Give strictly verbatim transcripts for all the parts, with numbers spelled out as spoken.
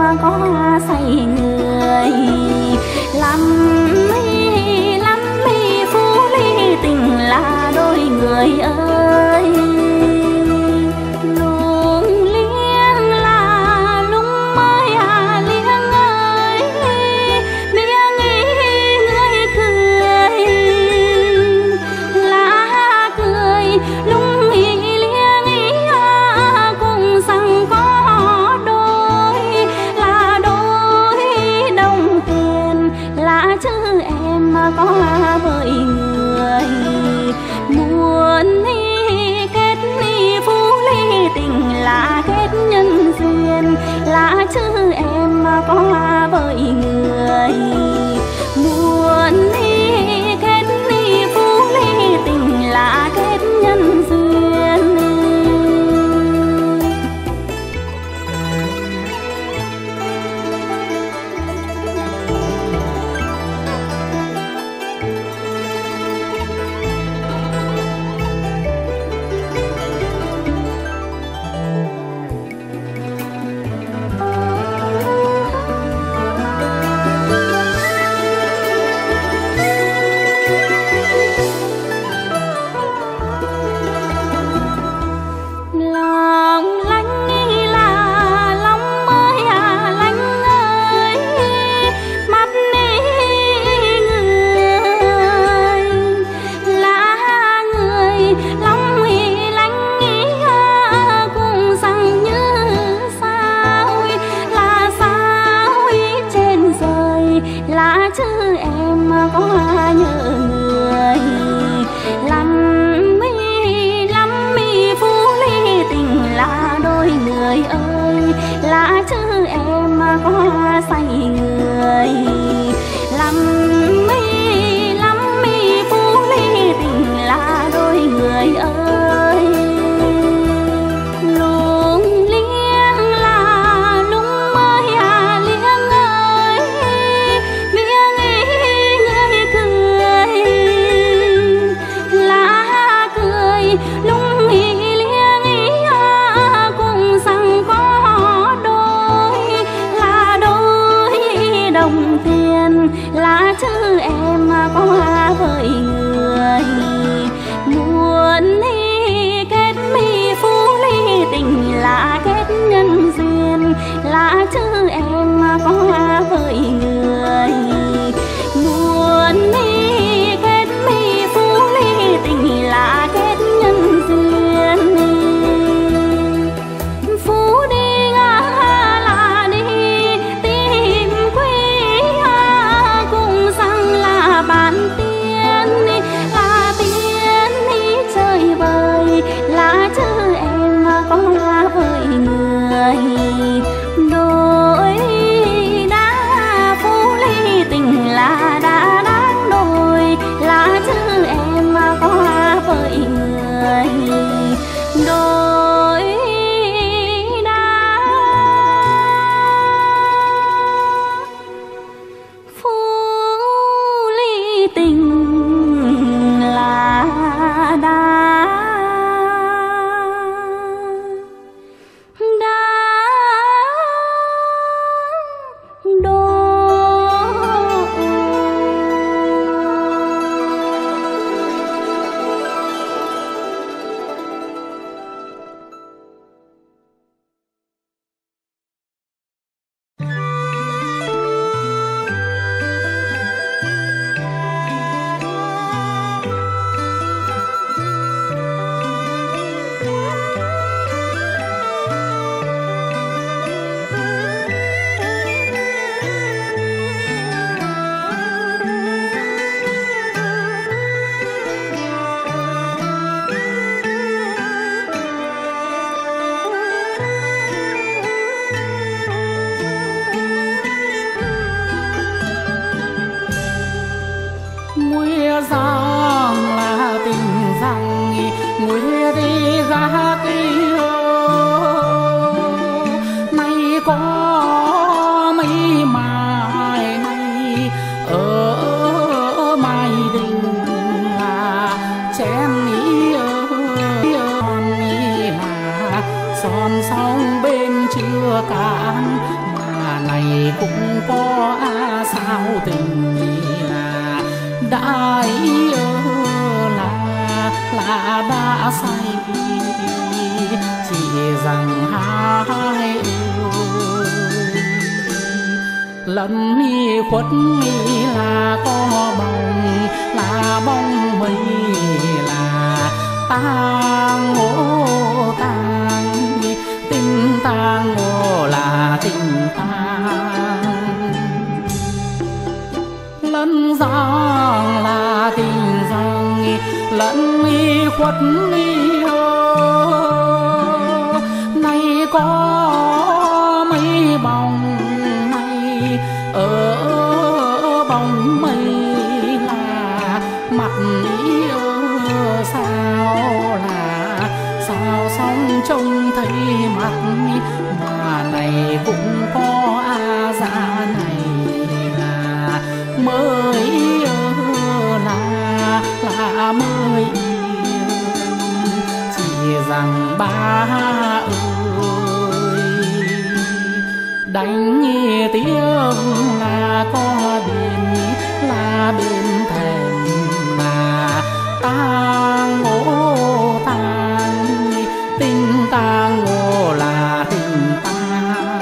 có say người. Lắm mi lắm mi phú ly tình là đôi người ơi. Lung liêng là lung mới à liêng ơi, miệng ý người cười là cười lung ý liêng ý à, cùng rằng có đôi là đôi đồng tiền là chứ em mà có với người. Muốn đi kết đi phú ly tình là kết nhân duyên là chứ em mà có với người. Muốn đi kết đi phú ly tình là kết nhân duyên. Lòng lánh là lòng mới à lánh ơi, mắt đi người là người lòng ý lánh ý à, cùng rằng như sao là sao ý trên trời là chứ em mà có nhớ người. Lắm mi lắm mi phú ly tình là đôi người ơi là chứ em mà có say người. Lắm mi lắm mi phú ly tình là đôi người ơi. Lung liêng là lung mới à liêng ơi, miệng ý người cười là cười lung ý liêng ý à, cùng rằng có đôi là đôi đồng tiền là chứ em mà có với người. Muốn đi kết mi phú ly tình là kết nhân duyên là chứ em mà có với người. Muốn đi kết mi phú ly tình là kết nhân duyên. Phú đi ngã là đi tìm quý à, cùng rằng là bán tiên là tiên đi chơi vời là chứ em mà có với người. Đôi đá phú ly tình là đã đáng đôi là chứ em mà có với người. Đôi đá phú ly tình là đã đáng đôi. Nguy rằng là tình rằng nguy đi ra kia nay có mấy mai nay ở mai đình là chém ý ơi ý là son sóng bên chưa cạn mà cũng có à, sao tình là đã ý là là đã say, chỉ rằng hai ơi lần mi khuất mi là có bóng, là bóng mây là tang ô tang, tình tang ô là tình tang, lẫn giang là tình giang, lẫn mi khuất mi hơ nay có mấy bóng này ở bóng mây là mặt ý ơ sao là sao sóng trông thấy mặt mà này cũng có a dạ này là mới ơ là là mới chỉ rằng ba ơi đánh tiếng là có đền là bên thềm là tang ô tang, tình tang ô là tình tang.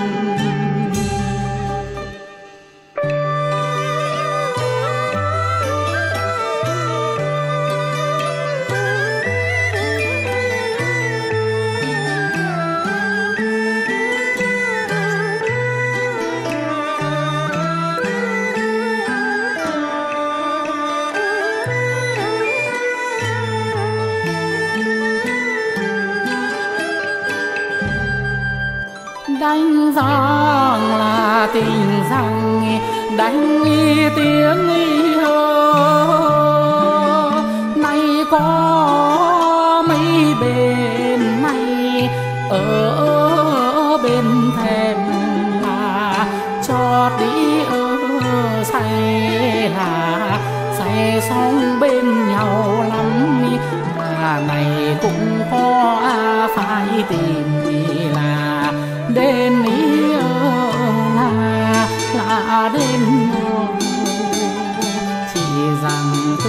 Đánh giang là tình giang, đánh tiếng hơ nay có mấy bên này ở bên thềm là cho đi ơ say là say sóng bên nhau lắm, mà này cũng có à, phải tìm là đến ý là là đến chỉ rằng tư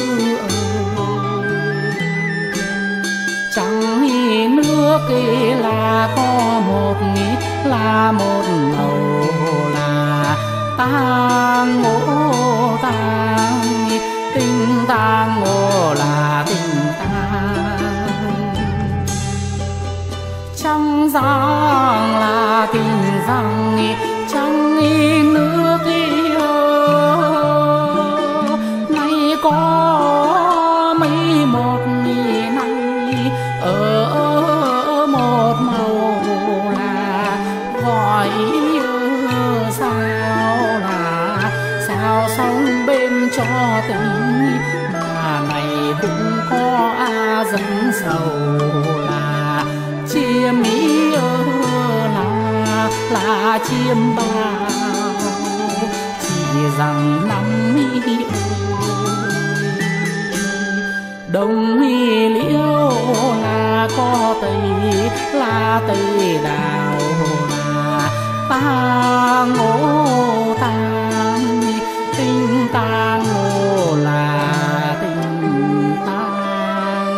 chẳng nghĩ nước kia là có một nghĩ là một màu là tang ngô tang, tình tang ngô là tình tang, chẳng giang là tình giang, chẳng nghĩ nước kia nay có mấy một ngày này ở một màu là gọi sao là sao sống bên cho tình, mà này cũng có a dẫn sầu là chiêm ý là là chiêm bao, chỉ rằng năm ý đồng ý liễu là có tây là tây đào là tang ô tang, tình tang ô là tình tang.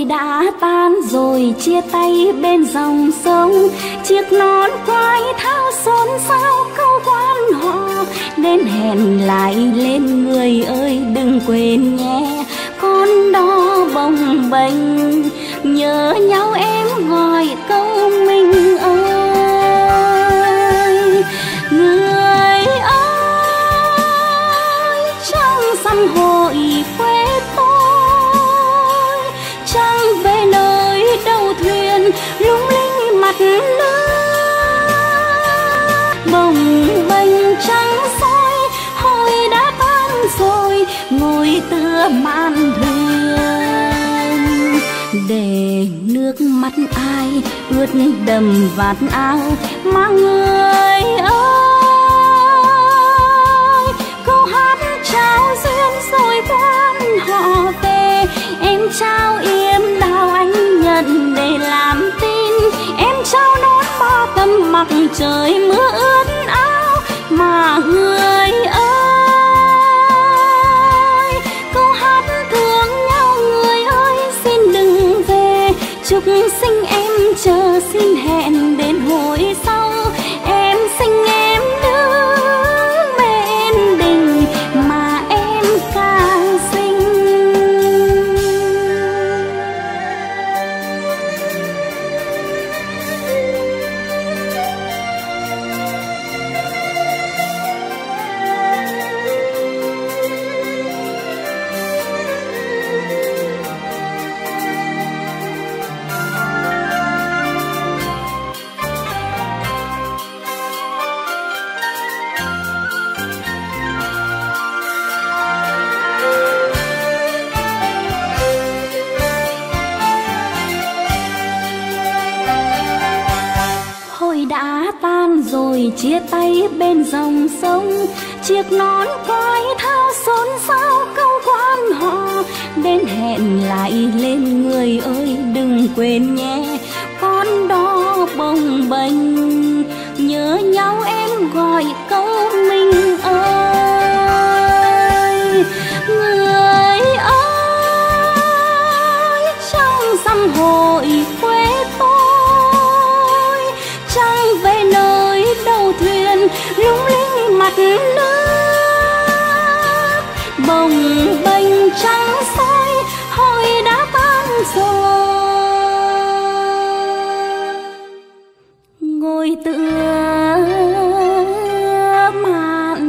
Hồi đã tan rồi chia tay bên dòng sông, chiếc nón quai thao xôn xao câu quan họ. Đến hẹn lại lên người ơi đừng quên nhé, con đó bồng bềnh nhớ nhau em gọi câu mình ơi. Người ơi trăng săn hội quê tôi, trăng về nơi đầu thuyền lung linh mặt nước. Bồng bềnh trăng soi hồi đã tan rồi, ngồi tựa mạn thuyền. Để nước mắt ai ướt đầm vạt áo mà người ơi, câu hát trao duyên rồi quan họ về. Em trao yếm đào anh nhận để làm tin, em trao nón ba tấm mặc trời mưa ướt áo mà người ơi. Câu hát thương nhau người ơi xin đừng về, chúc sinh em chờ xin hẹn đến hồi sau. Em sinh em đứng bên đình mà em càng xinh. Hồi đã tan rồi chia tay bên dòng sông, chiếc nón quai thao xôn xao câu quan họ. Đến hẹn lại lên người ơi đừng quên nhé, con đó bồng bềnh nhớ nhau em gọi câu mình ơi. Người ơi trong dăm hội quê tôi, trăng về nơi đầu thuyền lung linh mặt nước. Bồng bềnh trăng soi hồi đã tan rồi, ngồi tựa mạn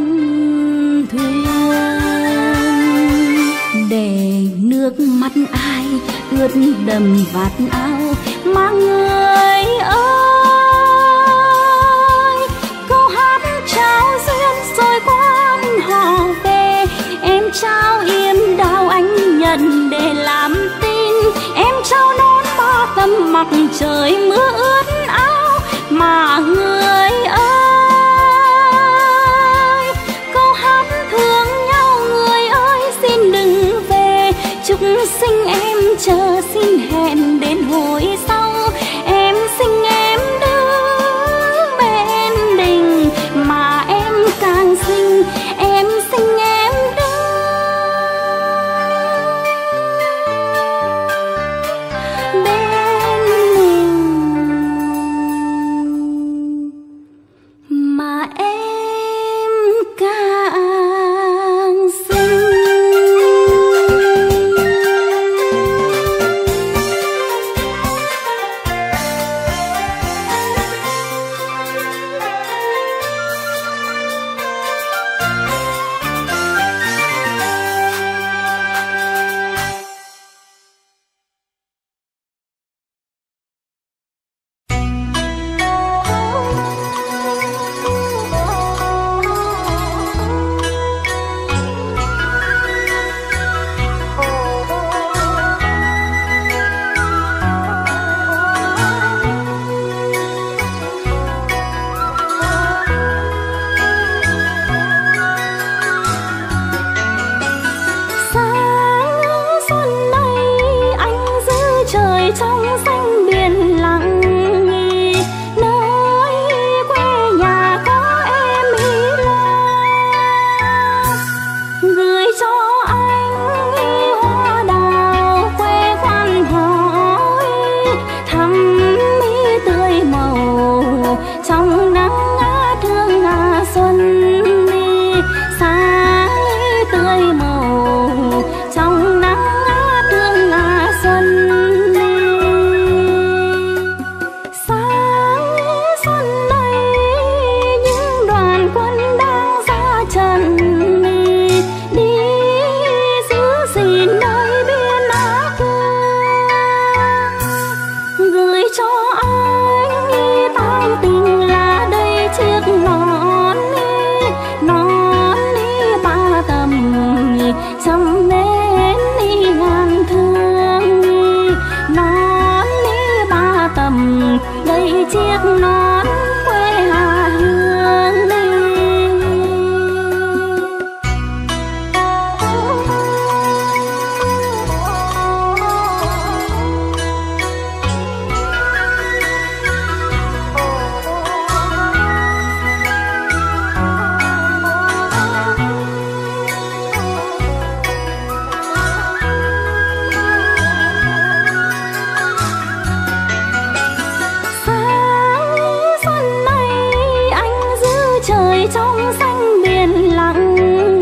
thuyền. Để nước mắt ai ướt đầm vạt áo mà người ơi, câu hát trao duyên rồi quan họ về. Em trao yếm đào anh nhận để làm tin, em trao nón ba tấm mặc trời mưa ướt áo mà người ơi. Câu hát thương nhau người ơi xin đừng về, chúc sinh em chờ xin hẹn đến hồi sau. Em sinh em đứng bên đình mà em càng xinh, em sinh em đứng bên đình mà em càng xinh. Trong xanh biển lặng nghi, nơi quê nhà có em Hy La, gửi cho anh hoa đào quê quan họ. đôi chiếc nón quê Hà Hương đi. Trong xanh biển lặng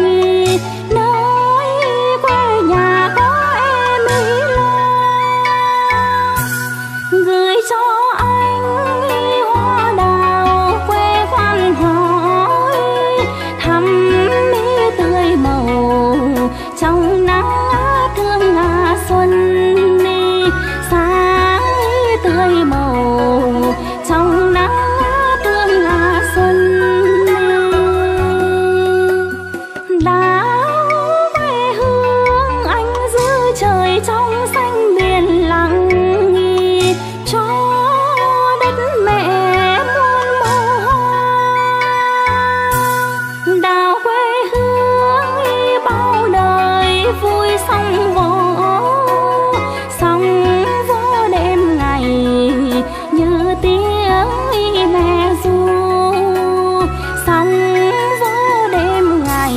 nơi quê nhà có em ý lo gửi cho anh hoa đào quê quan hỏi thắm mỹ tươi màu trong nắng thương ngà xuân đi sáng tươi màu trong nắng thương ngà xuân. Trong xanh biển lặng cho đất mẹ muôn màu hoa đào quê hương bao đời vui sóng vỗ sóng vỗ đêm ngày như tiếng mẹ ru sóng vỗ đêm ngày.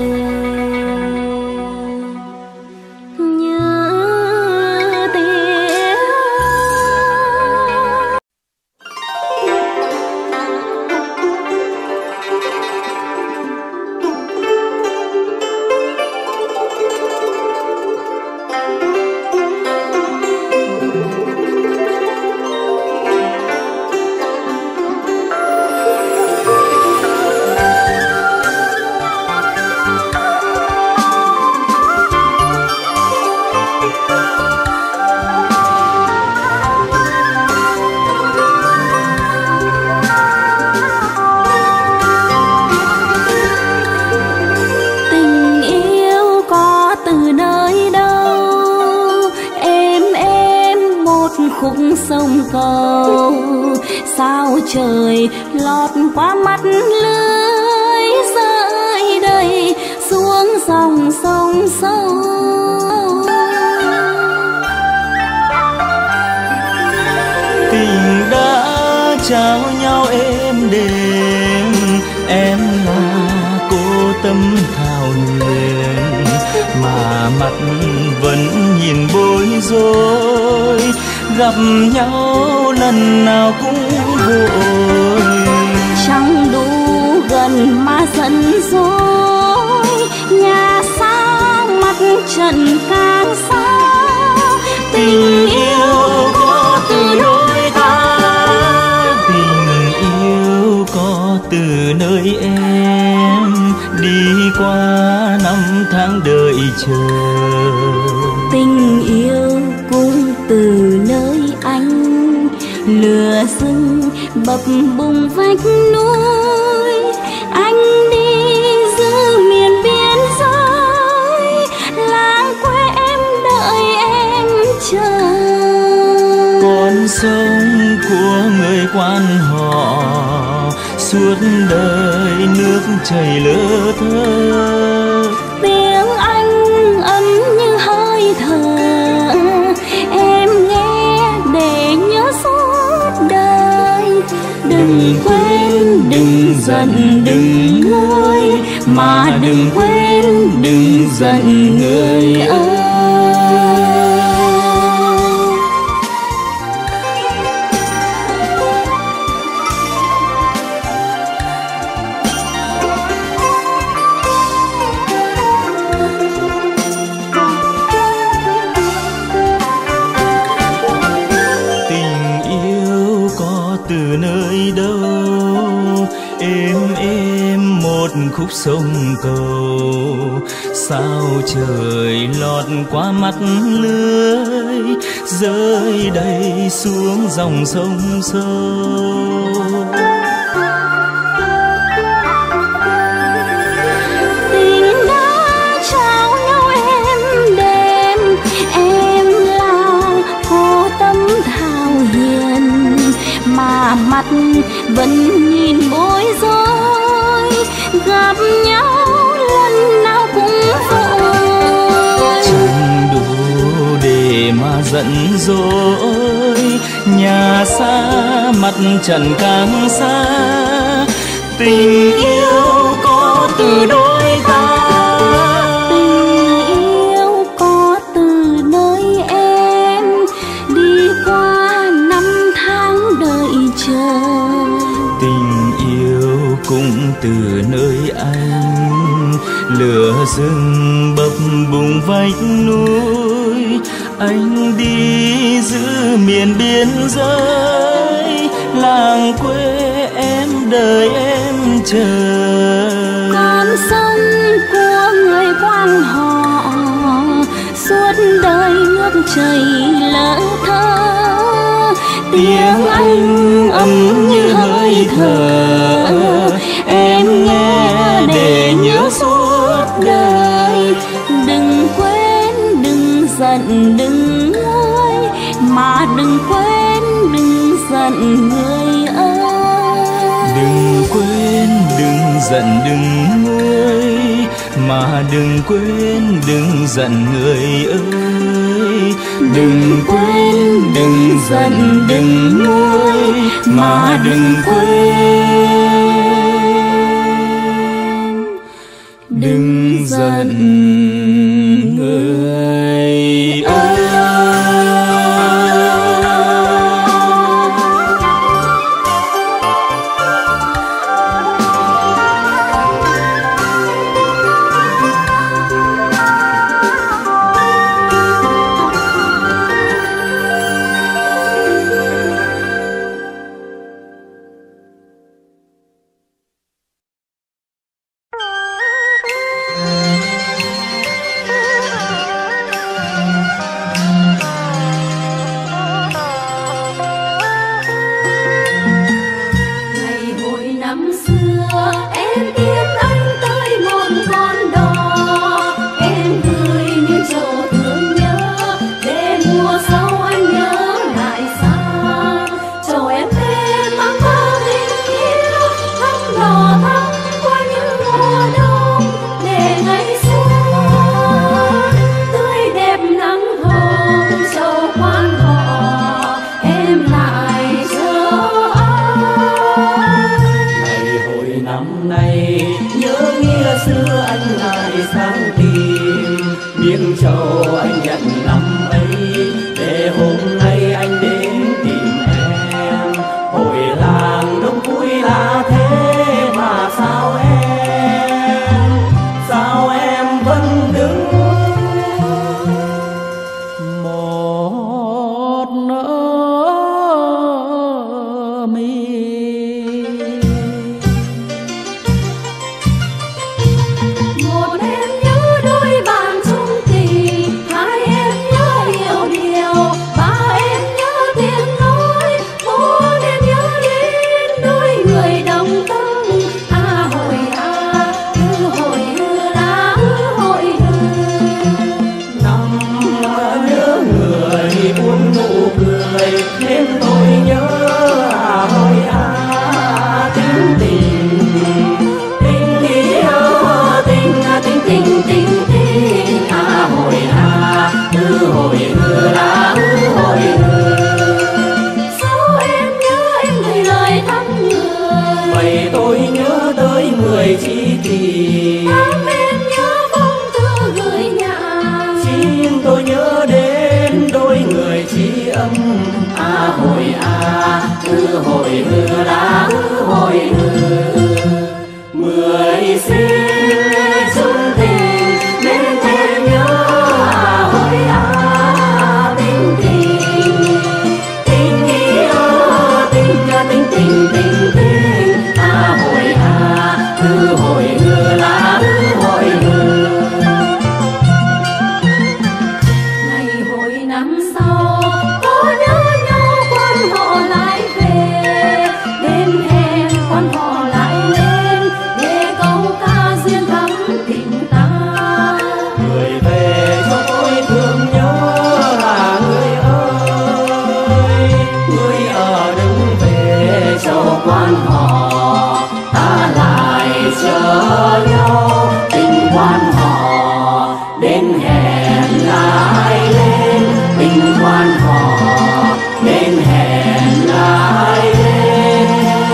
Khúc sông cầu sao trời lọt qua mắt lưới rơi đầy xuống dòng sông sâu. Tình đã trao nhau êm đềm, em là cô tâm thảo huyền mà mặt vẫn nhìn bối rối. Gặp nhau lần nào cũng vội, chẳng đủ gần mà giận dỗi. Nhà xa mặt trận càng xa, tình yêu có từ đôi ta. Tình yêu có từ nơi em đi qua năm tháng đợi chờ. Tình yêu cũng từ nơi anh lửa rừng bập bùng vách núi. Anh đi giữ miền biên giới, làng quê em đợi em chờ. Con sông của người quan họ suốt đời nước chảy lơ thơ. Tiếng anh ấm như hơi thở, em nghe để nhớ suốt đời. Đừng quên, đừng giận, đừng nguôi, mà đừng quên, đừng giận người ơi. Khúc sông cầu sao trời lọt qua mắt lưới rơi đầy xuống dòng sông sâu. Tình đã trao nhau êm đềm, em là cô tâm thảo hiền mà vẫn nhìn bối rối, gặp nhau lần nào cũng vội. Chẳng đủ để mà giận dỗi, nhà xa mặt trần càng xa, tình yêu có từ đôi ta. Tình yêu có từ nơi em, đi qua năm tháng đợi chờ. Tình yêu cũng từ nơi anh, lửa rừng bập bùng vách núi. Anh đi giữ miền biên giới, làng quê em đợi em chờ. Con sông của người quan họ, suốt đời nước chảy lỡ thơ. Tiếng anh ấm như hơi thở, em nghe để nhớ suốt đời. Đừng quên, đừng giận, đừng nguôi, mà đừng quên, đừng giận người ơi. Đừng quên, đừng giận, đừng nguôi, mà đừng quên, đừng giận người ơi. Đừng quên, đừng giận, đừng nguôi, mà đừng quên, đừng giận người ơi. Đêm hè quan họ lại lên để câu ca quan họ ta lại chờ nhau, tình quan họ đến hẹn lại lên, tình quan họ đến hẹn lại lên,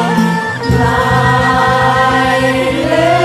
lại lên.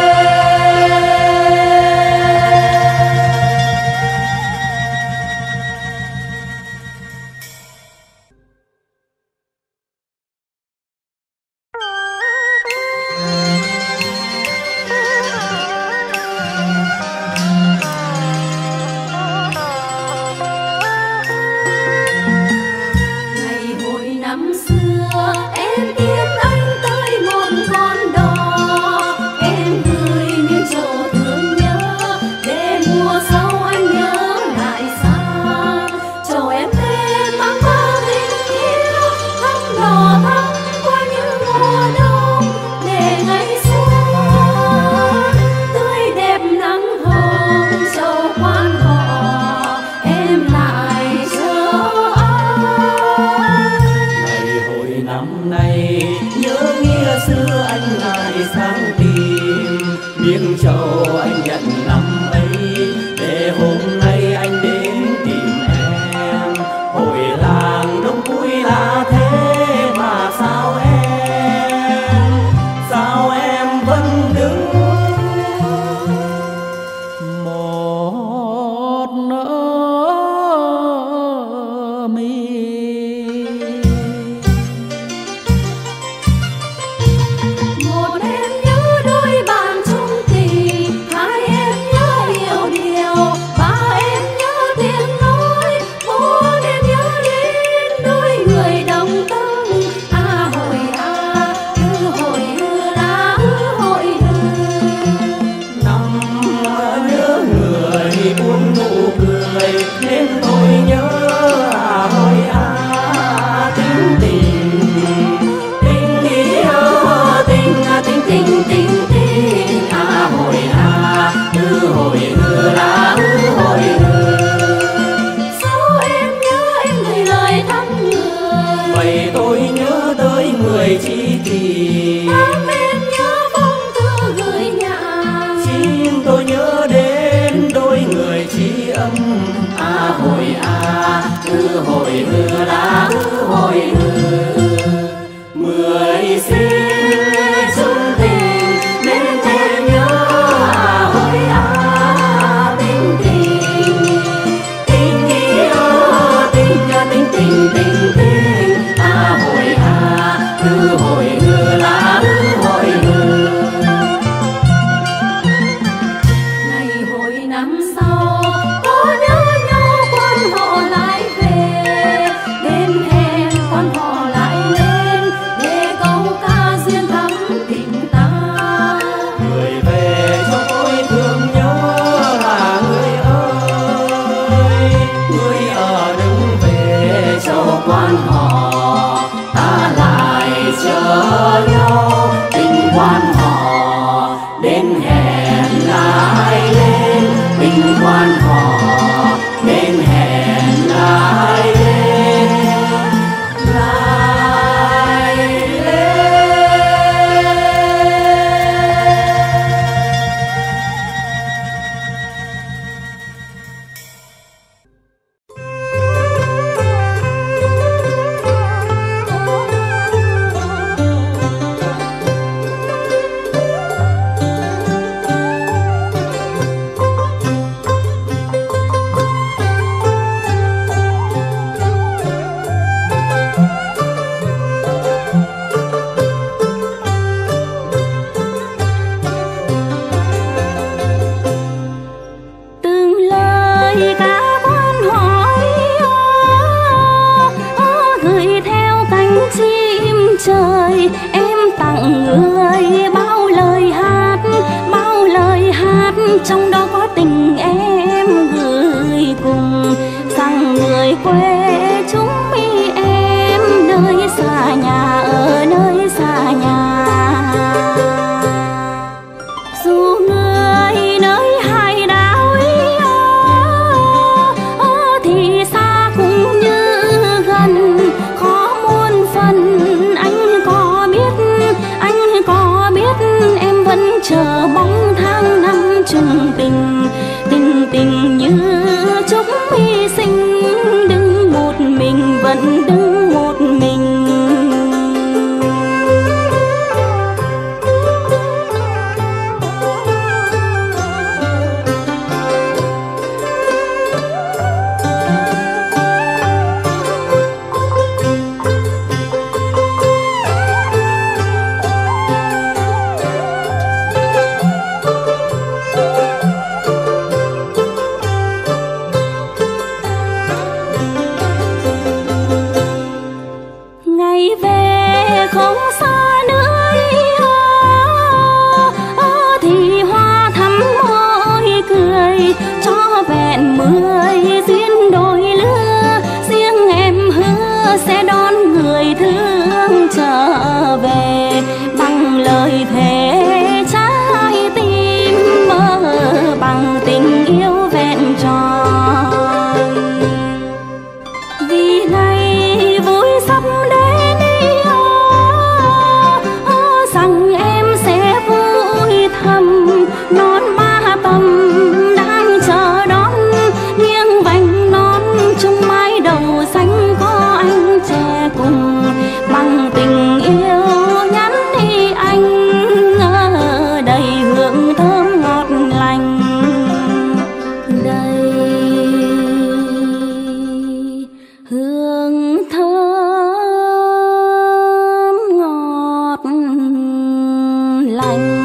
Trong đó có tình em gửi cùng rằng người quê chúng mi em nơi xa nhà, ở nơi xa nhà. Dù người nơi hai đảo ấy thì xa cũng như gần, khó muôn phần anh có biết cùng bằng tình yêu nhắn đi anh đầy hương thơm ngọt lành. Đầy hương thơm ngọt lành.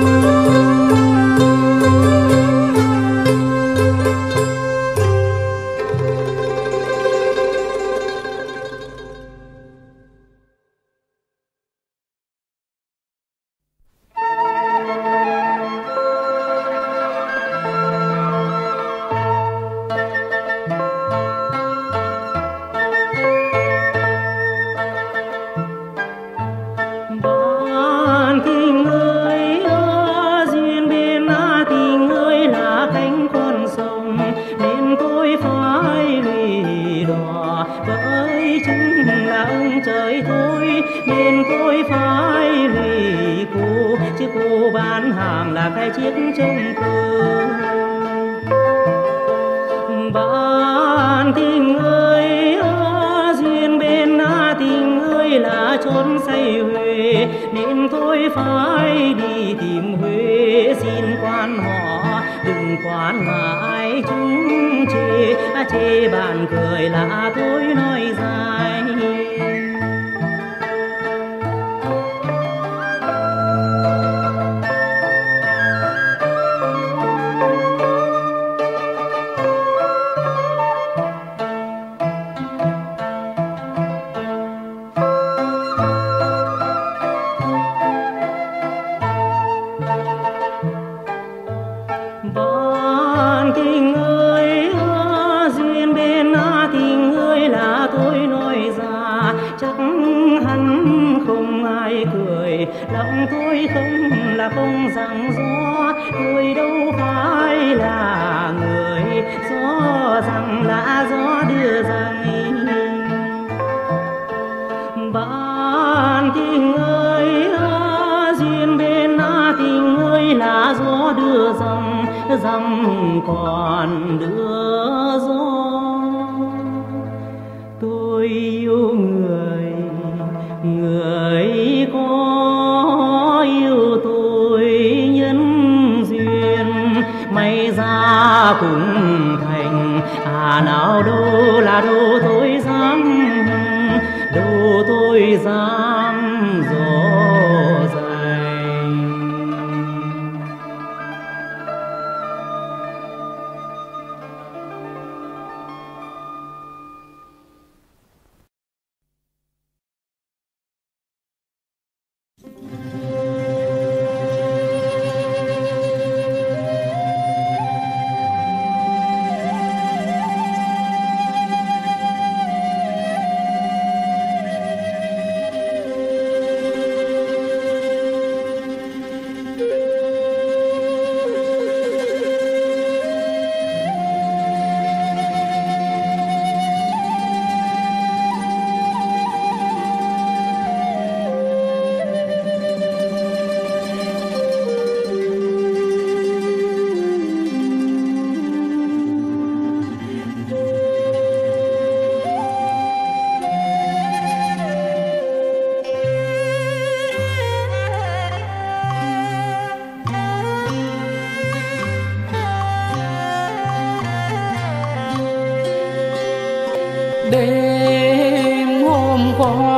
Đêm hôm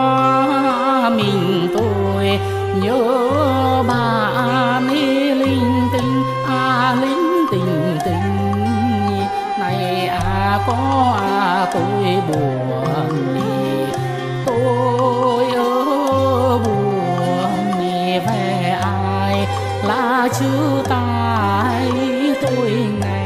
qua mình tôi nhớ bạn ấy linh tinh, à linh tình tình này à có à tôi buồn đi, tôi ở buồn đi về ai là chữ tai tôi nghe.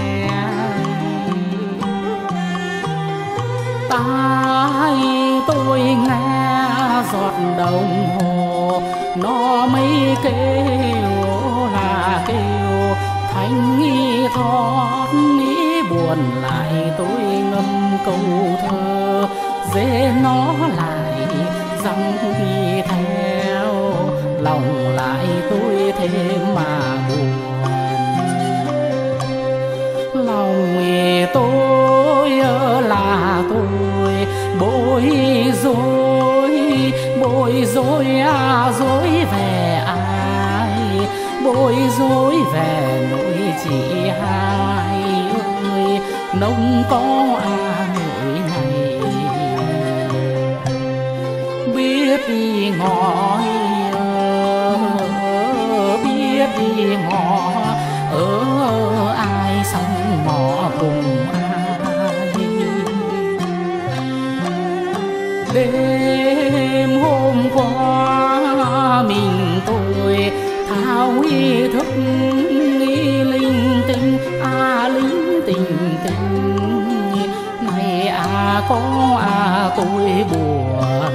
Tai tôi nghe giọt đồng hồ nó mới kêu là kêu thanh nghi thót nghĩ buồn lại tôi ngâm câu thơ dễ nó lại dòng đi theo lòng lại tôi thêm mà buồn. Lòng tôi là tôi bối rối bối rối à rối về ai, bối rối về nỗi chị hai ơi, nông có à nỗi này biết đi ngõ, biết đi ngõ ở ai sống ngõ cùng ai. Đêm hôm qua mình tôi thao ý thức nghĩ linh tinh à linh tình tình này à có à tôi buồn,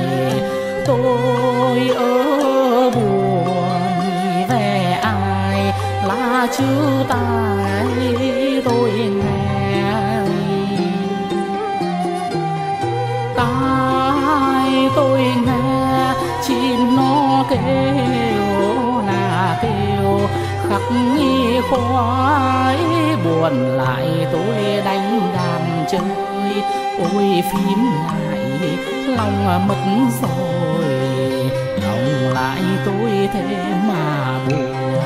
tôi ở buồn về ai là chữ tai tôi nghe, tai tôi nghe chim nó kêu là kêu khắc nghi khoái buồn lại tôi đánh đàn chơi, ôi phím lại lòng mất rồi, lòng lại tôi thế mà buồn,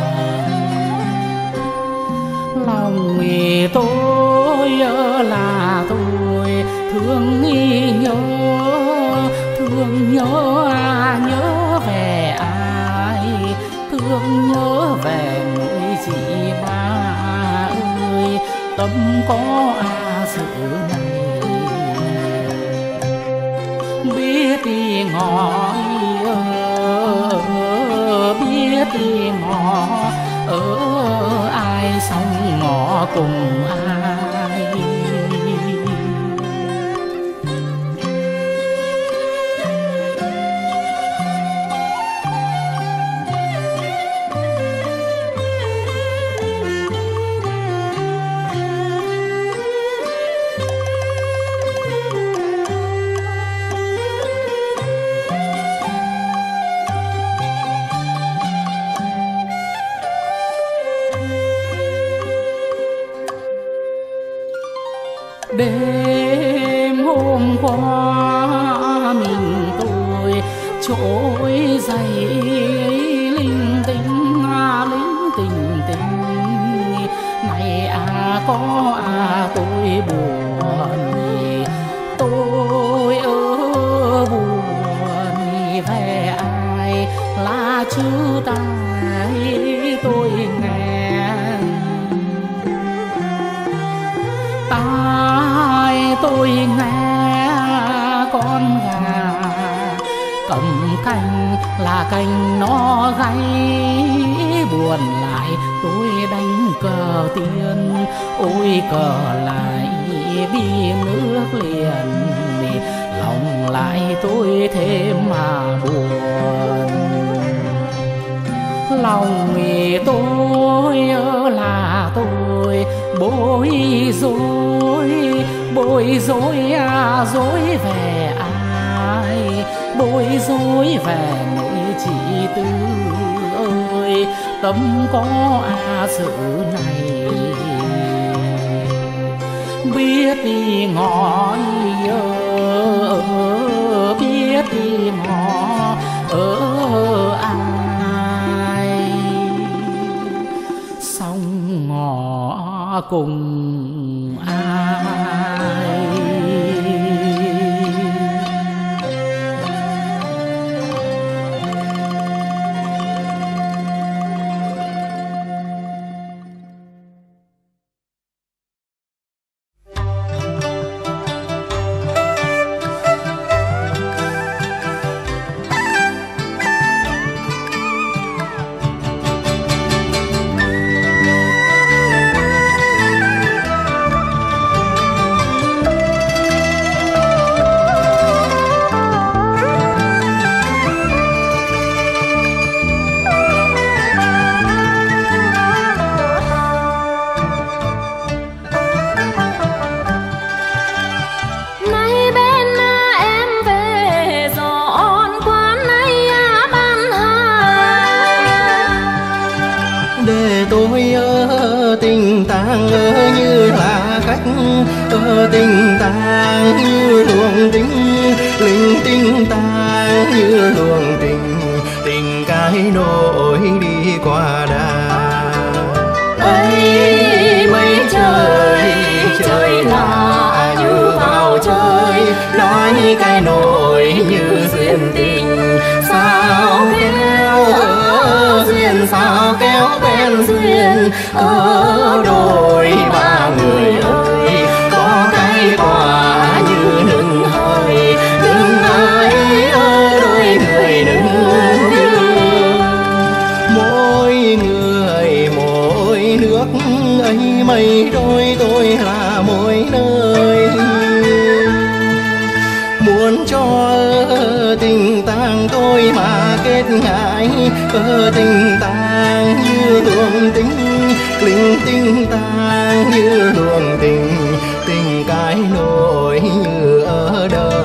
lòng vì tôi là tôi thương nghi nhớ, thương nhớ à nhớ về ai, thương nhớ về nỗi chị ba ơi, tâm có à sự này biết đi ngõ, biết đi ngõ ở ai sống ngõ cùng ai. Đêm hôm qua mình tôi trỗi dậy linh tinh à linh tình tình này à có à tôi buồn, tôi ở buồn về ai là chữ tai tôi nghe, tai tôi nghe con gà cầm canh là canh nó gáy buồn lại tôi đánh cờ tiên, ôi cờ lại bi nước liền lòng lại tôi thế mà buồn, lòng vì tôi là tôi bối rối, bối rối à rối về ai, bối rối về nỗi chị Tư ơi, tâm có à sự này biết đi ngõ nhớ, biết đi ngõ ở ai sống ngõ cùng ai. tình tang như luồng tính linh tinh tang như luồng tình, tình cái nỗi đi qua đà. Ấy mấy trời trời lạ như vào chơi, nói cái nỗi như duyên tình sao kéo duyên sao kéo bên duyên ở đôi ba người ơi. Có cái quả như nừng hơi nừng ấy ở đôi người nừng mỗi người mỗi nước ấy mấy đôi tôi là mỗi nơi. Muốn cho tình tang tôi mà kết ngại, ở tình tang như luồng tình, linh tình tang như luồng tình, tình cái nỗi như ở đời.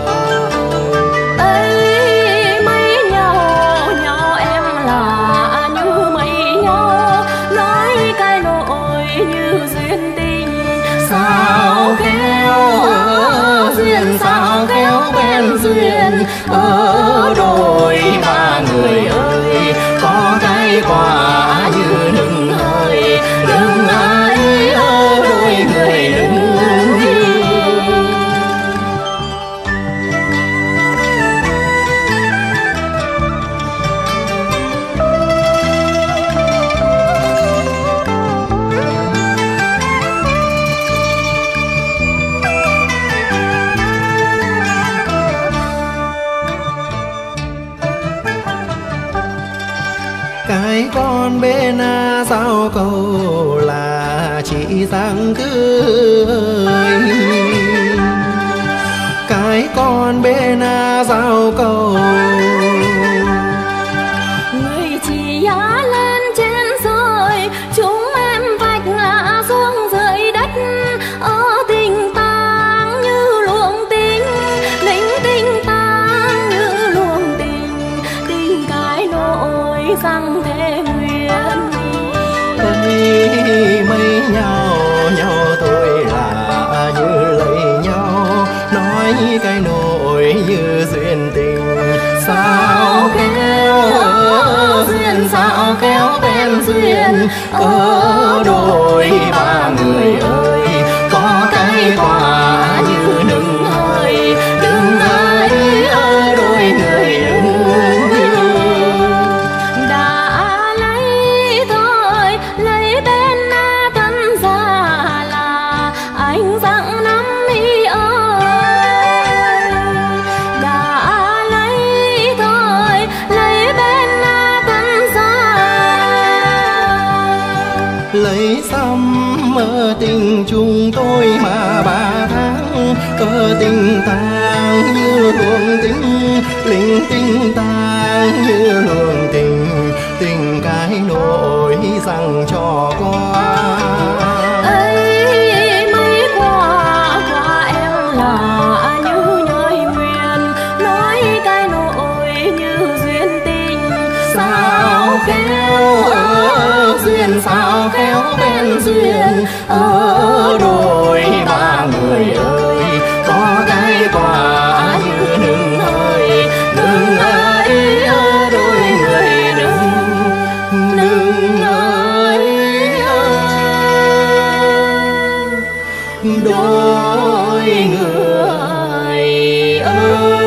ấy mấy nhau nhau em là như mấy nhau, nói cái nỗi như duyên tình sao kéo duyên sao kéo bên duyên ở đôi ba người ơi. Có cái quả như nừng hơi nừng ấy ở đôi người nừng cái con bên na sao câu là chỉ sang cưới. Cái con bên na sao câu người chỉ giá lên trên trời, chúng em vạch ngã xuống dưới đất ở tình tang như luồng tình, linh tình tang như luồng tình, tình cái nỗi rằng thế nguyện. ấy mấy nhau nhau tôi là như lấy nhau, nói cái nỗi như duyên tình sao kéo duyên sao kéo bên duyên ở đôi ba người ơi. Có cái quả như nừng hơi nừng ấy ở đôi người nừng Đã lấy thôi lấy bên na tân già là anh dặn năm mi ơi. Đã lấy thôi lấy bên na tân già lấy xăm ở tình chúng tôi mà ba tháng, ở tình tang như luồng tình, linh tình tang như luồng tình, tình cái nỗi dành cho qua. ấy mấy quả quả em là như nhơi nguyện, nói cái nỗi như duyên tình sao kéo duyên sao kéo bên duyên ở đôi ba người ơi. Có cái quả như nừng hơi nừng ấy ở đôi người nừng nừng ấy đôi người ơi.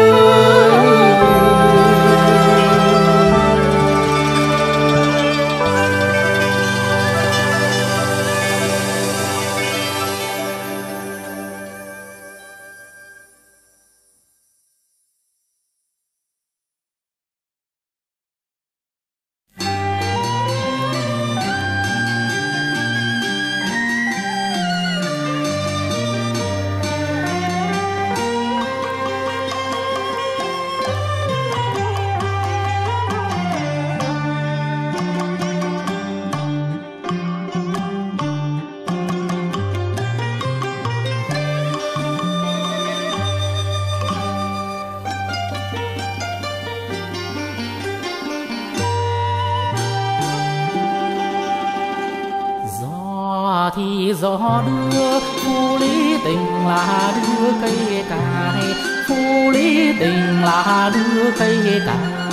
thì gió đưa, phù lý tình là đưa cây cài, Phu lý tình là đưa cây cài.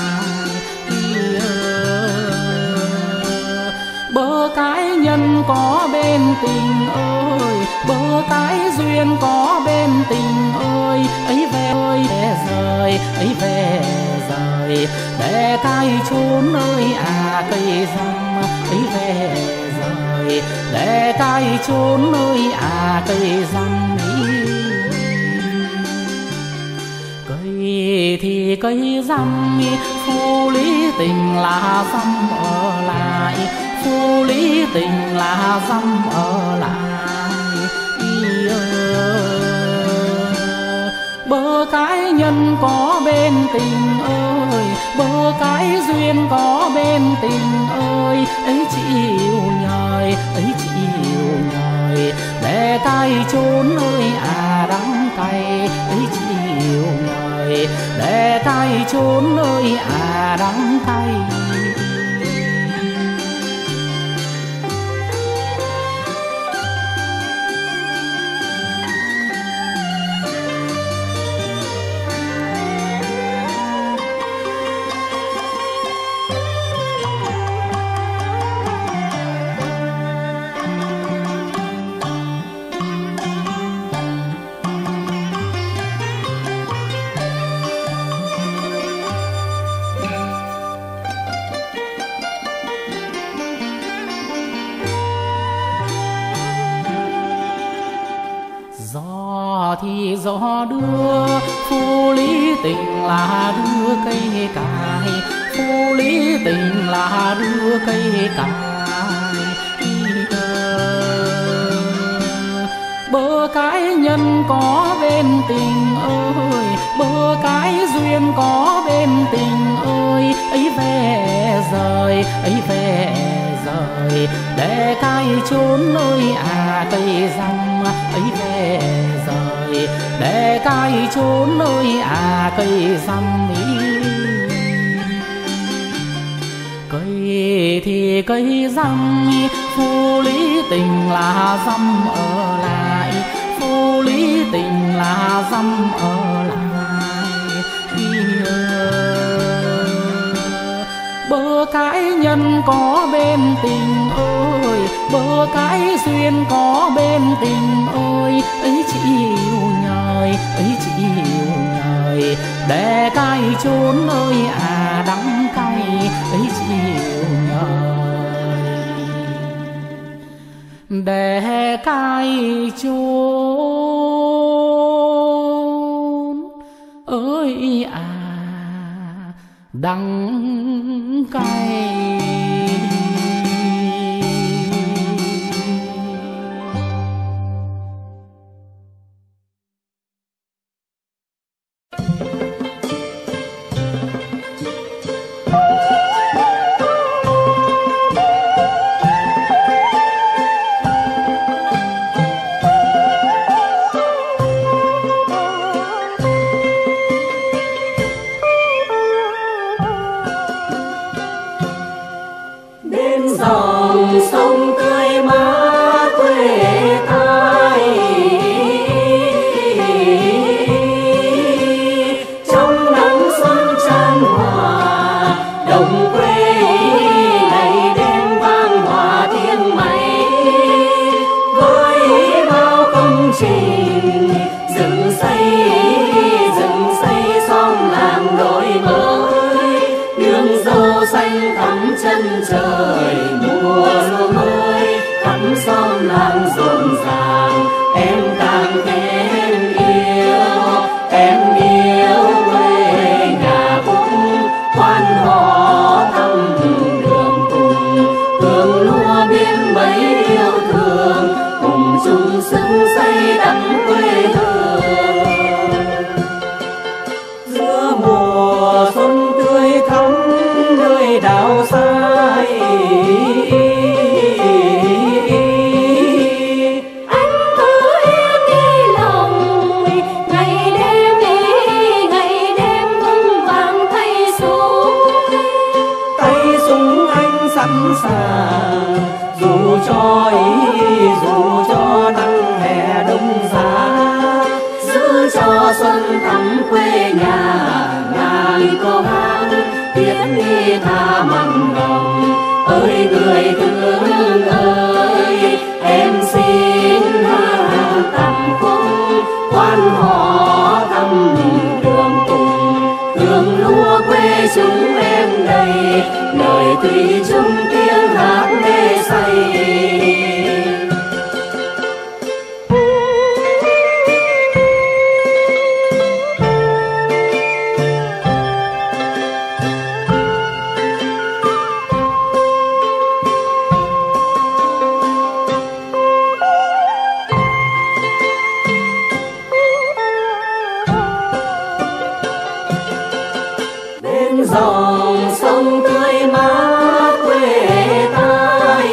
Bơ cái nhân có bên tình ơi, bơ cái duyên có bên tình ơi, ấy về ơi về rời, ấy về rời để cái chốn nơi à cây răm, ấy về rời để cái chốn nơi à cây răm. Cây thì cây răm, phu lý tình là răm ở lại, phu lý tình là răm ở lại. Bơ cái nhân có bên tình ơi, bơ cái duyên có bên tình ơi, ấy chịu nhời, ấy chịu nhời để cái chốn nơi à đắng cay, ấy chịu nhời để cái chốn nơi à đắng cay. Thì gió đưa, phu lý tình là đưa cây cài, phu lý tình là đưa cây cài. Bơ cái nhân có bên tình ơi, bơ cái duyên có bên tình ơi, ấy về rời, ấy về rời để cái chốn nơi à cây răm, ấy về rời để cái chốn nơi à cây răm. Cây thì cây răm, phu lý tình là răm ở lại, phu lý tình là răm ở lại. Bơ cái nhân có bên tình ơi, bơ cái duyên có bên tình ơi, ấy chịu nhời, ấy chịu nhời để cái chốn nơi à đắng cay, ấy chịu nhời để cái chốn ơi à đắng cay. Dù cho nắng hè đông giá, giữ cho cho xuân thắm quê nhà ngàn câu hát thiết đi tha mặn nồng. Ơi người thương ơi, em xin hát tặng khúc quan họ thăm đường cùng. Hương lúa quê chúng em đây, lời thủy chung tiếng hát mê say. Dòng sông tươi mát quê ta,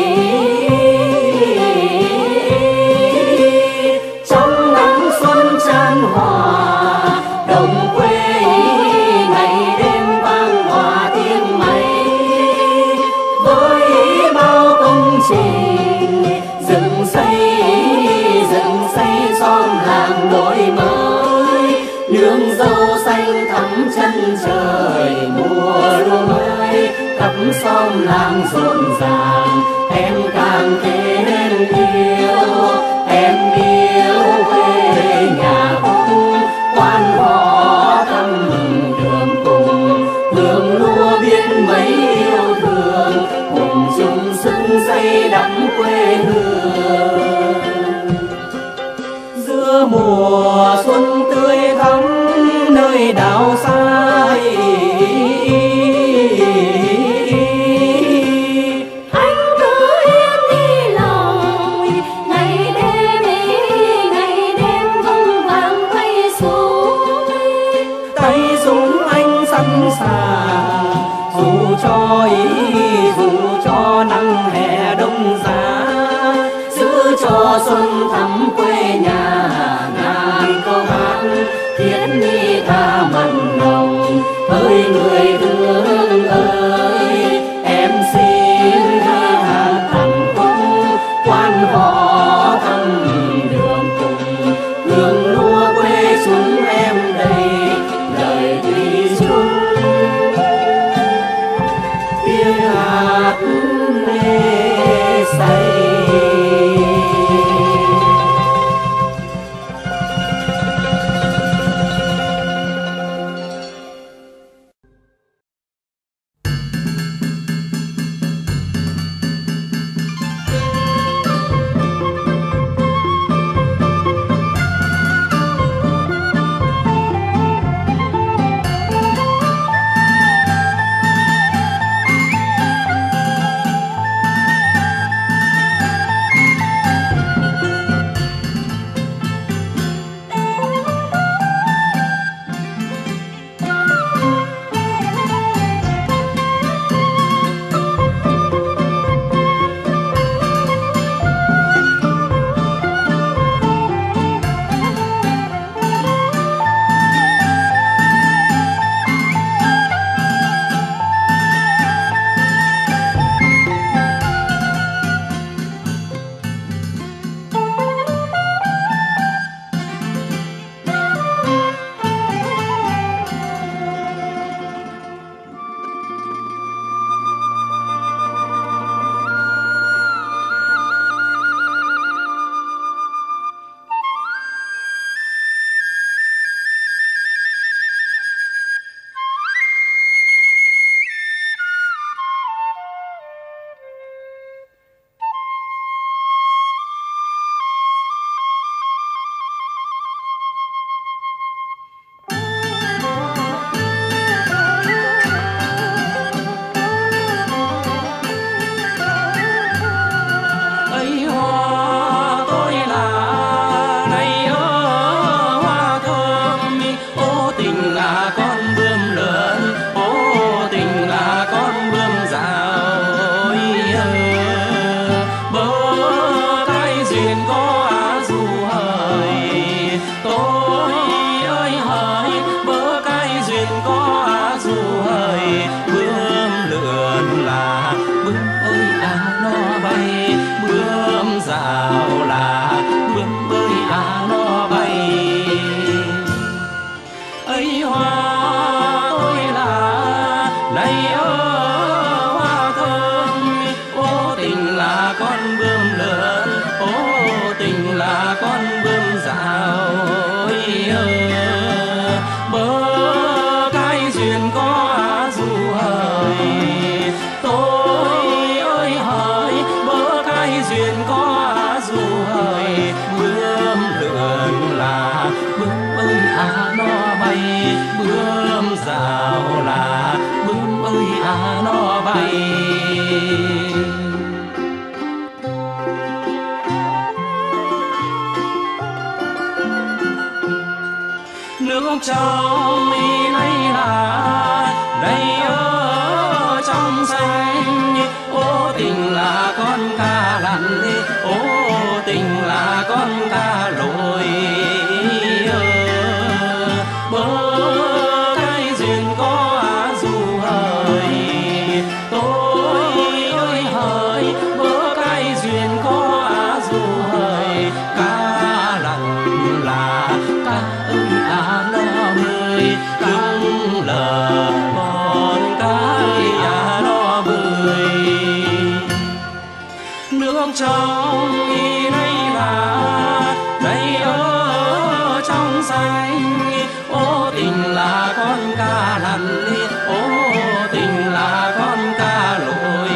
trong nắng xuân chan hòa đồng quê, ngày đêm vang hòa tiếng máy. Với bao công trình dựng xây dựng xây xóm làng đổi mới, nương dâu xanh thắm chân trời, mùa lúa mới khắp xóm làng rộn ràng. Em càng thêm yêu, em yêu quê nhà hùng, quan họ thăm đường cùng. Hương lúa biết mấy yêu thương, cùng chung sức xây đắp quê hương. Giữa mùa xuân tươi thắm nơi đảo xa, anh cứ yên đi lòng, ngày đêm ngày đêm vững vàng quay xuống. tay súng anh sẵn sàng, dù cho ý dù cho nắng hè đông giá, giữ cho xuân thắm quê nhà ngàn câu hát thiết ni tha mặn nồng. Ơi người thương ơi, em xin hát tặng khúc quan họ thăm đường cùng. Hương lúa quê chúng em đây, lời thủy chung tiếng hát này ơ hoa thơm. Ô tình là con bướm lớn, ô tình là con bướm dạo bờ cái duyên có dù hời. Tôi ơi hỡi bờ cái duyên có dù hời. Bướm lượn là bướm ơi à nó bay, bướm dạo là bướm ơi à nó bay. Nước trong mi này là đây ở trong xanh. Ô tình là con cá lặn, ô tình là con cá lội bờ cái duyên có dù hời. Tôi ơi hỡi bờ cái duyên có dù hời. Cá lặn là cá ơi à nó bơi, cưng lờ con cái à nó bơi. Nước trong y này là đây ở trong xanh. Ô tình là con cá lặn, ô tình là con cá lội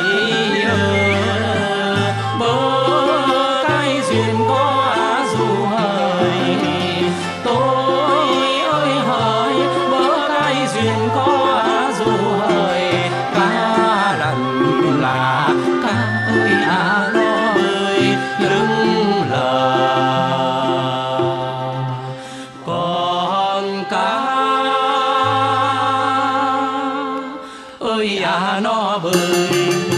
bờ cái duyên có dù hời. Tôi ơi hỡi bờ cái duyên có dù hời. Cá lặn là cá ơi à nó bơi, lưng lờ con cá ơi à nó bơi.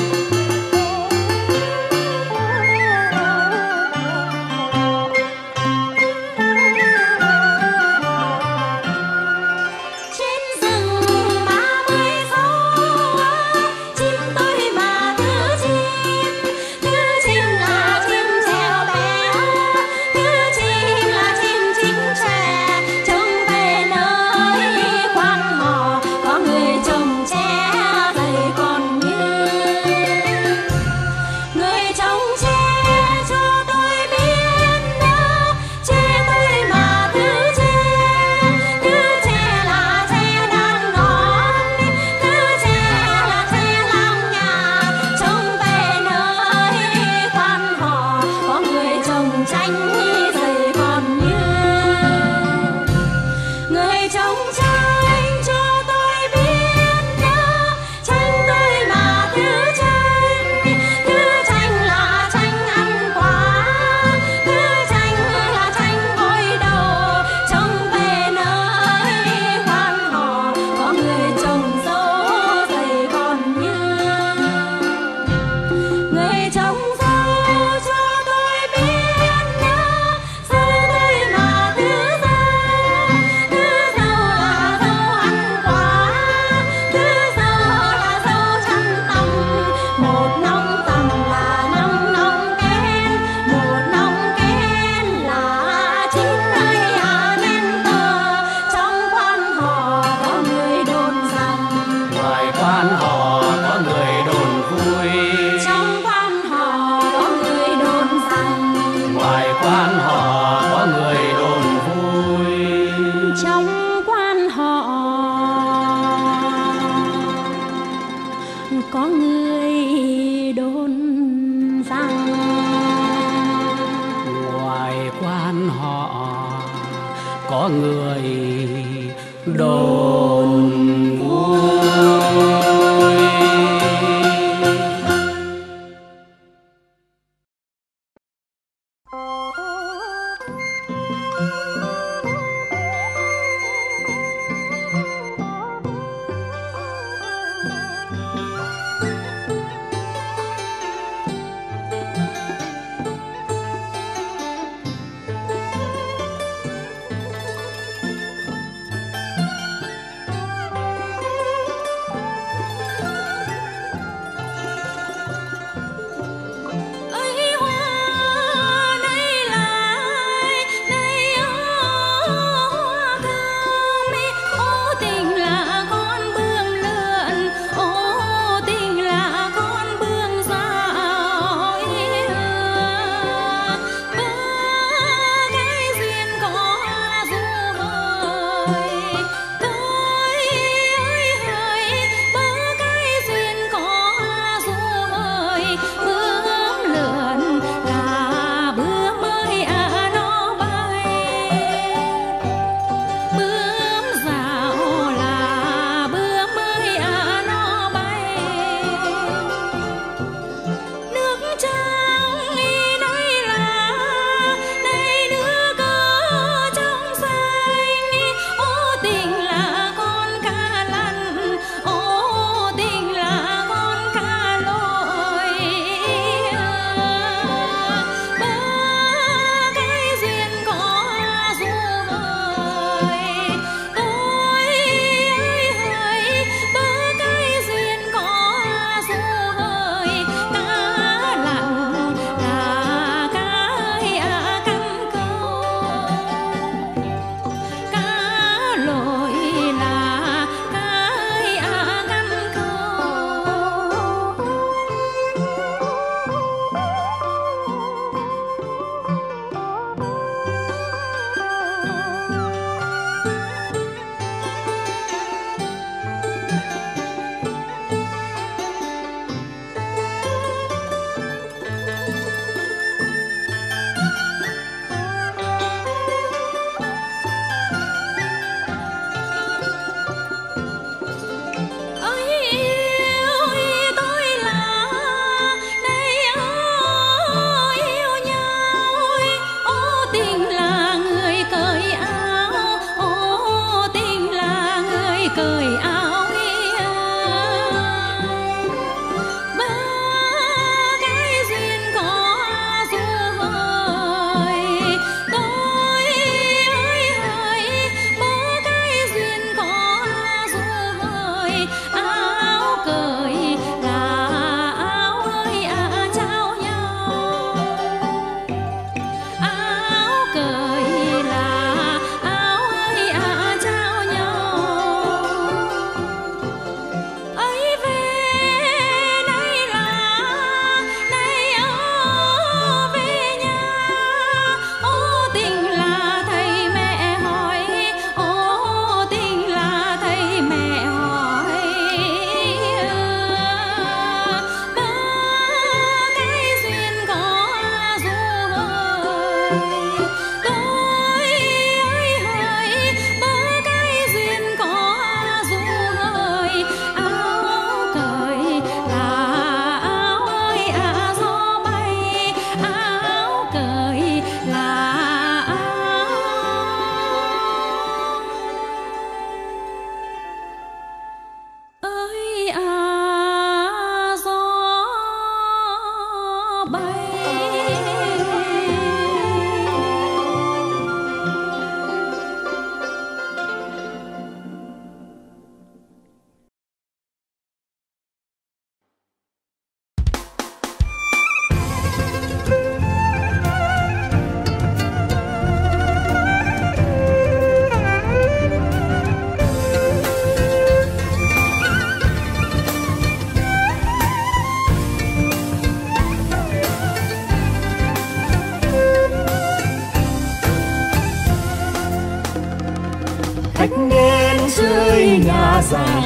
Trên rừng ba mươi sáu chim tôi mà thứ chim, thứ chim là chim trèo bé, thứ chim là chim chính trẻ. Trông về nơi quan họ có người trồng tre dày còn như người trồng tre cho tôi biết nhớ. Tre tôi mà thứ tre, thứ tre là tre đang non, thứ tre là tre làm nhà. Trông về nơi quan họ có người trồng chanh dày còn như người trồng chanh cho tôi biết nhớ. Chanh tôi mà thứ chanh, thứ chanh là chanh ăn quả, thứ chanh là chanh gội đầu. Trông về nơi quan họ có người trồng dâu dày còn như người trồng dâu cho tôi biết nhớ. Dâu tôi mà thứ dâu, thứ dâu là dâu ăn quả, thứ dâu là dâu chăn tằm. Một nòng tằm là năm nòng kén, một nòng kén là chín nơi à nên tơ. Trong quan họ có người đồn rằng, Ngoài quan họ có người đồn vui, trong quan họ có người đồn rằng, ngoài quan họ có người đồn vui. trong quan họ có người đồn rằng. Ngoài quan họ có người đồn vui.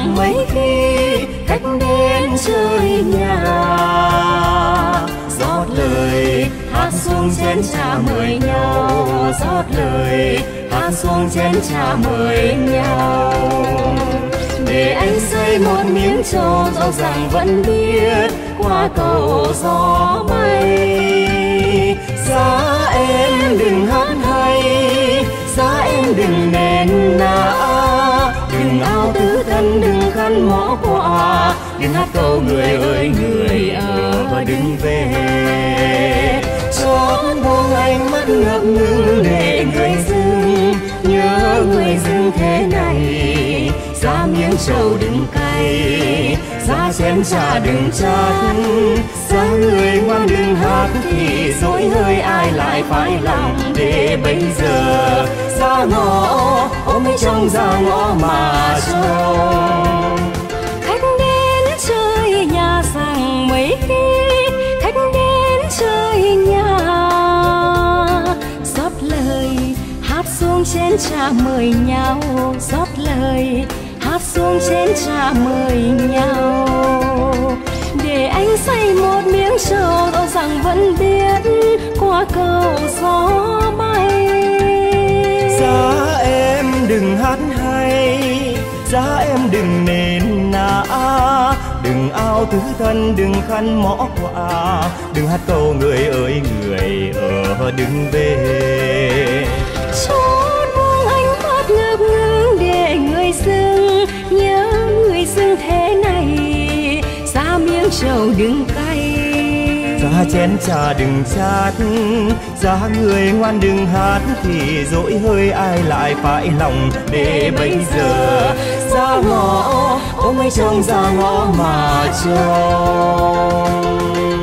rằng mấy khi khách đến chơi nhà, rót lời hát xuống chén trà mời nhau, rót lời hát xuống chén trà mời nhau. Để anh xây một miếng trầu dẫu rằng vẫn biết qua cầu gió bay. Giá em đừng hát hay, giá em đừng nền nã, đừng ao tứ thân, đừng khăn mõ quà, đừng hát câu người ơi người ở đừng về. Chót buông ánh mắt ngập ngừng để người dưng nhớ người dưng thế này. Giá miếng trầu đừng cay, giá chén trà đừng chát, giá người ngoan đừng hát thì dỗi hơi ai lại phải lòng. Để bây giờ ra ngõ ôm mấy trong ra ngõ mà trông. Khách đến chơi nhà rằng mấy khi khách đến chơi nhà, rót lời hát xuống chén trà mời nhau, rót lời hát xuống chén trà mời nhau. Để anh xây một miếng trầu dẫu rằng vẫn biết qua cầu gió bay. Giá em đừng hát hay, giá em đừng nền nã, đừng ao tứ thân, đừng khăn mõ quà, đừng hát câu người ơi người ở đừng về. Chót buông ánh mắt ngập ngừng để người dưng nhớ người dưng thế này. Giá miếng trầu đừng cay, giá chén trà đừng chát, giá người ngoan đừng hát thì dỗi hơi ai lại phải lòng. Để bây giờ ra ngõ ôm mấy trong ra ngõ mà trông.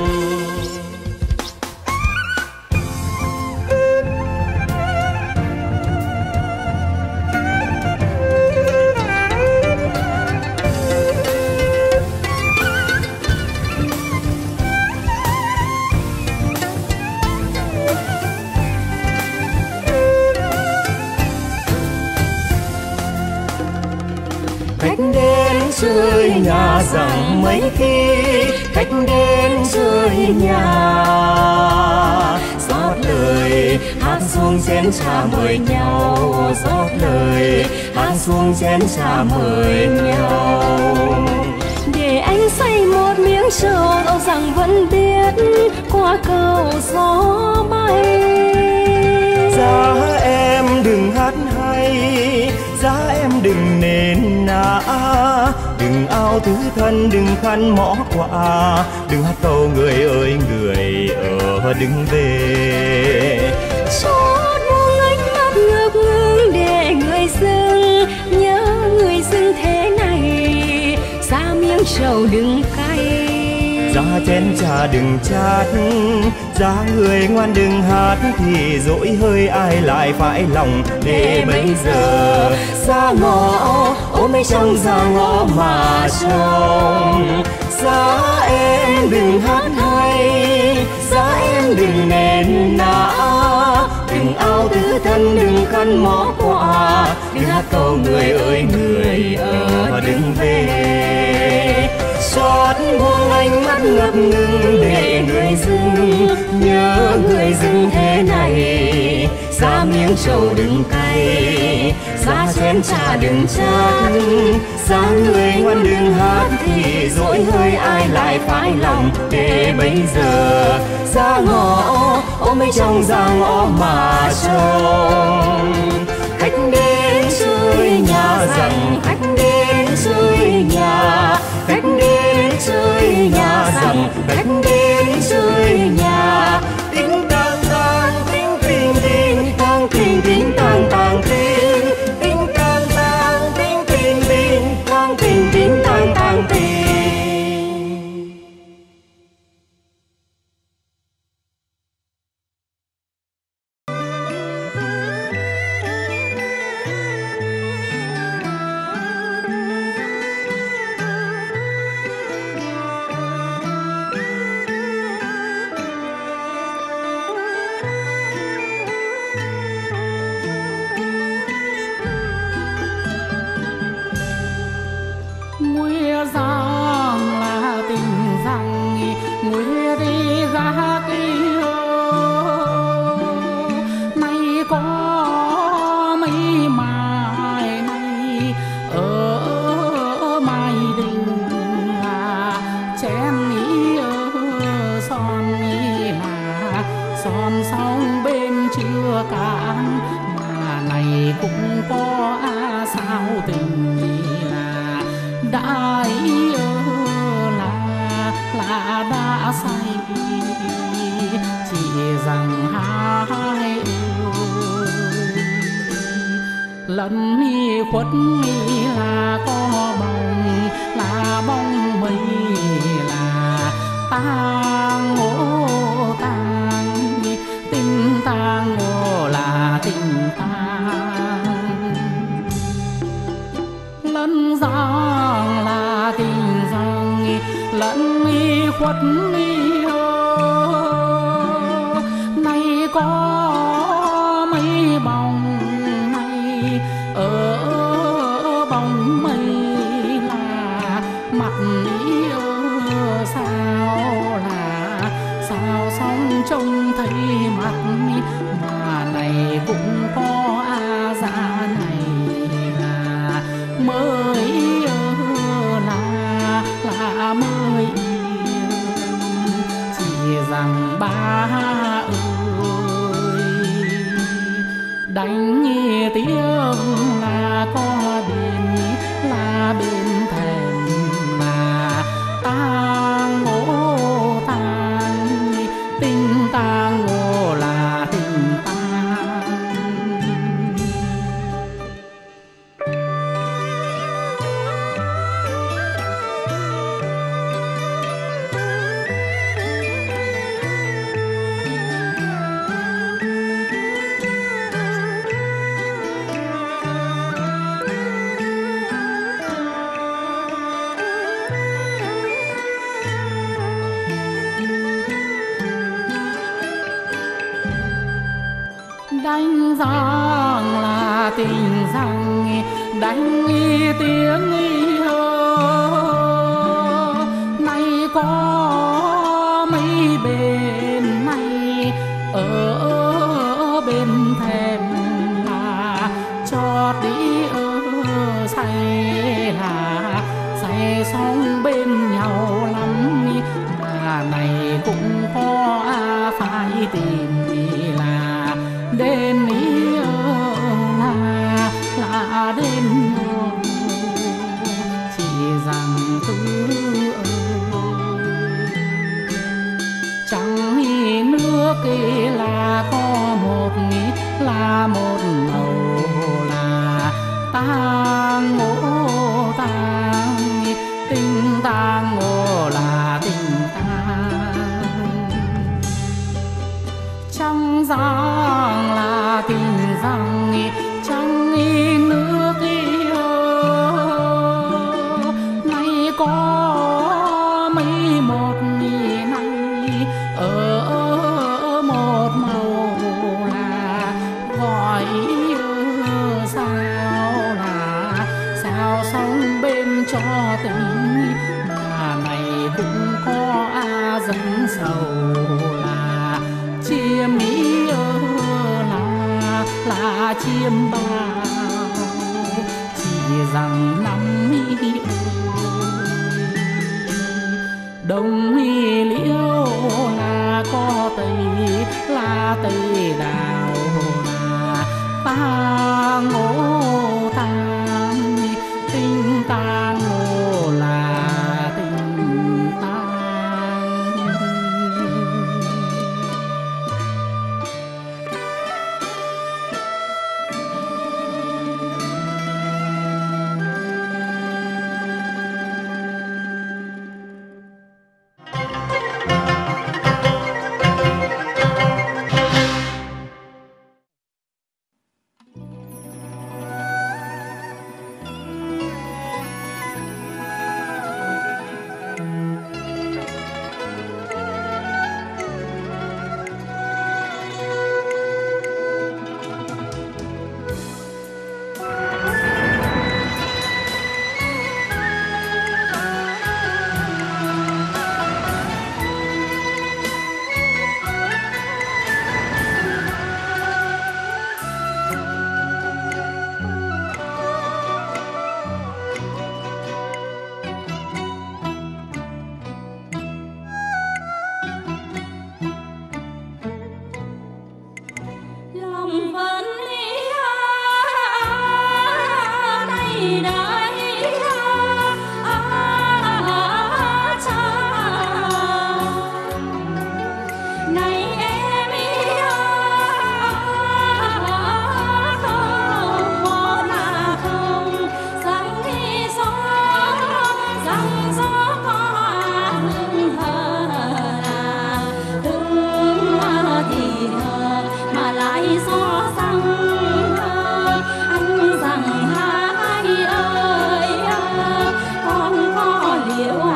Khách đến chơi nhà rằng mấy khi khách đến chơi nhà, rót lời hát xuống chén trà mời nhau, rót lời hát xuống chén trà mời nhau. để anh xây một miếng trầu dẫu rằng vẫn biết qua cầu gió bay. Giá em đừng hát hay, giá em đừng nền nã, đừng ao tứ thân, đừng khăn mõ quà, đừng hát câu người ơi người ở đừng về. Chót buông ánh mắt ngập ngừng để người dưng nhớ người dưng thế này. Giá miếng trầu đừng cay, giá chén trà đừng chát, giá người ngoan đừng hát thì dỗi hơi ai lại phải lòng. Để bây giờ ra ngõ ôm mấy trong ra ngõ mà trông. Giá em đừng hát hay, giá em đừng nền nã, đừng ao tứ thân, đừng khăn mõ quà, đừng hát câu người ơi người ở đừng về. Xót buông ánh mắt ngập ngừng để người dưng nhớ người dưng thế này. Giá miếng trầu đừng cay, giá chén trà đừng chát, giá người ngoan đừng hát thì dỗi hơi ai lại phải lòng. Để bây giờ ra ngõ ôm mấy trong ra ngõ mà trông. Khách đến chơi nhà rằng khách đến chơi nhà, khách đến chơi nhà rằng khách đến chơi nhà. Tính tang tang tính tình tình tang tình tính tang tang tính, tính tang tang tính tình tình tang tình tính tang tang tình. rằng là tình rằng người đi ra kia nay có mấy mai nay ở mai đình là chén ý ở son ý là son sóng bên chưa cạn mà này cũng có à sao tình là đã ý là là đã say chỉ rằng hai ơi lần đi khuất mi là có bóng là bóng mây là tang ngô tang tình tang ngô là tình tang lần rằng là tình rằng lần đi khuất mi nay có mấy bóng này ở bóng mây là mặt ý sao là sao sóng trông thấy mặt mà này cũng có a dạ này là mới là là mới chỉ rằng ba ơi đánh tiếng là có đền là bên thềm là tang ngô tang tình tang ngô là tình tang đánh rằng là tình rằng đánh tiếng hơ nay có mấy bên này ở bên thềm là cho đi ở say là say sóng bên nhau lắm mà này cũng có phải tìm là đến ý là là đến chỉ rằng tư chẳng ý nước kia là có một ý là một màu là tang ngô tang tình tang ngô là tình tang chẳng rằng là tình rằng chẳng ý nước kia nay có mấy một nhì này ở một màu là gọi sao là sao sóng bên cho tình mà này cũng có a dân sầu là chiêm ý là là chiêm bao chỉ rằng năm ý đồng ý liễu là có tây là tây đào là tang ngô tang tình tang ngô là tình tang diệu